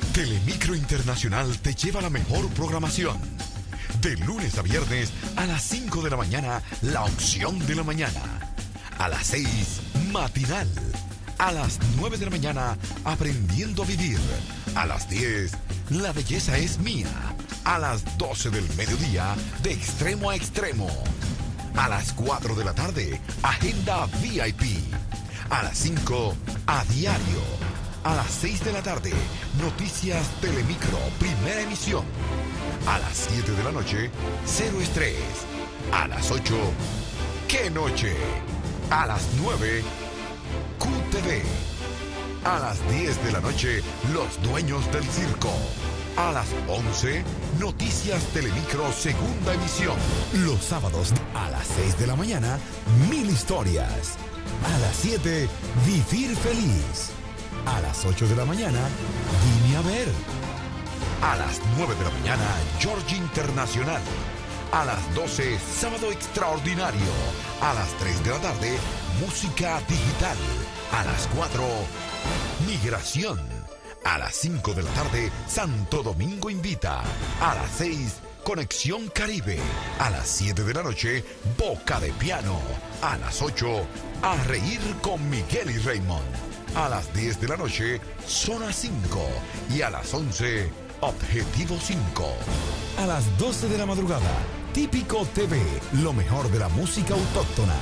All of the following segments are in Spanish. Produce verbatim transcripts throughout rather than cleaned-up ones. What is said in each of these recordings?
Telemicro Internacional te lleva la mejor programación. De lunes a viernes a las cinco de la mañana, la opción de la mañana. A las seis, matinal. A las nueve de la mañana, aprendiendo a vivir. A las diez, la belleza es mía. A las doce del mediodía, de extremo a extremo. A las cuatro de la tarde, agenda V I P. A las cinco, a diario. A las seis de la tarde, noticias Telemicro, primera emisión. A las siete de la noche, cero estrés. A las ocho, ¡qué noche! A las nueve, Q T V. A las diez de la noche, los dueños del circo. A las once, Noticias Telemicro, segunda emisión. Los sábados a las seis de la mañana, Mil Historias. A las siete, Vivir Feliz. A las ocho de la mañana, Dime a ver. A las nueve de la mañana, George Internacional. A las doce, Sábado Extraordinario. A las tres de la tarde, Música Digital. A las cuatro, Migración. A las cinco de la tarde, Santo Domingo Invita. A las seis, Conexión Caribe. A las siete de la noche, Boca de Piano. A las ocho, A Reír con Miguel y Raymond. A las diez de la noche, Zona cinco. Y a las once, Objetivo cinco. A las doce de la madrugada, Típico T V, lo mejor de la música autóctona.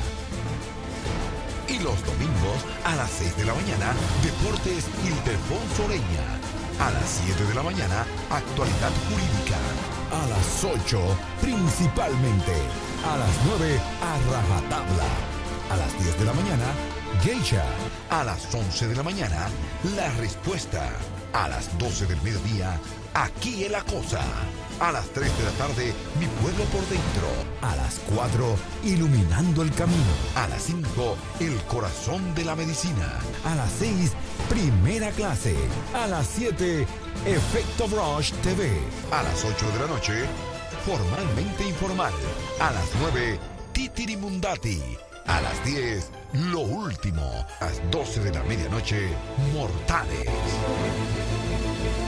Y los domingos, a las seis de la mañana, Deportes Ildefonso Oreña. A las siete de la mañana, Actualidad Jurídica. A las ocho, Principalmente. A las nueve, A Rajatabla. A las diez de la mañana, Geisha. A las once de la mañana, La Respuesta. A las doce del mediodía, Aquí es la Cosa. A las tres de la tarde, Mi Pueblo por Dentro. A las cuatro, Iluminando el Camino. A las cinco, El Corazón de la Medicina. A las seis, Primera Clase. A las siete, Efecto Rush T V. A las ocho de la noche, Formalmente Informal. A las nueve, Titirimundati. A las diez, Lo Último. A las doce de la medianoche, Mortales.